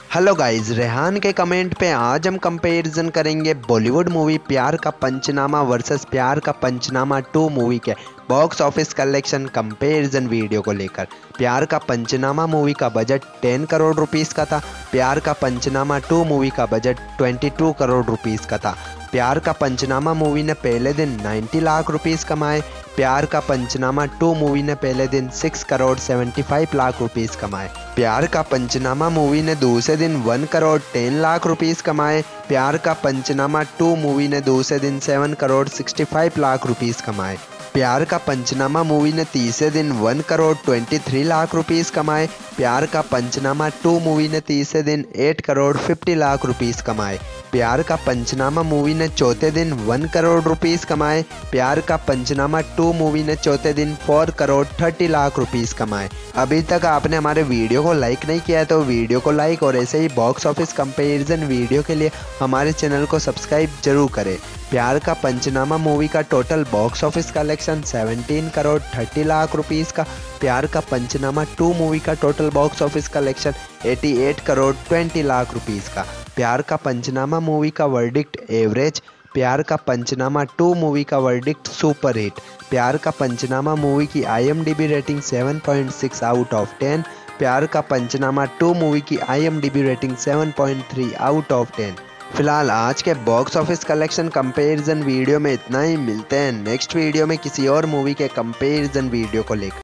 Hello guys, Rehan के comment पे आज हम कंपैरिजन करेंगे बॉलीवुड मूवी प्यार का पंचनामा वर्सेस प्यार का पंचनामा 2 मूवी के box office collection comparison video को लेकर। प्यार का पंचनामा मूवी का बजट 10 करोड़ रुपीस का था। प्यार का पंचनामा 2 मूवी का बजट 22 करोड़ रुपीस का था। प्यार का पंचनामा मूवी ने पहले दिन 90 लाख रुपीस कमाए। प्यार का पंचनामा 2 मूवी ने पहले दिन 6 करोड़ 75 लाख रुपीस कमाए। प्यार का पंचनामा मूवी ने दूसरे दिन 1 करोड़ 10 लाख रुपीस कमाए। प्यार का पंचनामा 2 मूवी ने दूसरे दिन 7 करोड़ 65 लाख रुपीस कमाए। प्यार का पंचनामा मूवी ने तीसरे दिन 1 करोड़ 23 लाख रुपीस कमाए। प्यार का पंचनामा 2 मूवी ने तीसरे दिन 8 करोड़ 50 लाख रुपीस कमाए। प्यार का पंचनामा मूवी ने चौथे दिन 1 करोड़ रुपीस कमाए। प्यार का पंचनामा 2 मूवी ने चौथे दिन 4 करोड़ 30 लाख रुपीस कमाए। अभी तक आपने हमारे वीडियो को लाइक नहीं किया है तो वीडियो को लाइक और ऐसे ही बॉक्स ऑफिस कंपैरिजन वीडियो के लिए हमारे चैनल को सब्सक्राइब जरूर करें। प्यार का पंचनामा मूवी का total box office collection 17 crore 30 lakh rupees का। प्यार का पंचनामा 2 मूवी का total box office collection 88 crore 20 lakh rupees का। प्यार का पंचनामा मूवी का verdict average. Pyaar Ka Punchnama 2 movie का verdict super hit. Pyaar Ka Punchnama movie की IMDb rating 7.6 out of 10। Pyaar Ka Punchnama 2 movie की IMDb रेटिंग 7.3 आउट ऑफ 10। फिलहाल आज के box office collection comparison video में इतना ही। मिलते हैं नेक्स्ट वीडियो में किसी और मूवी के कंपैरिजन वीडियो को लेकर।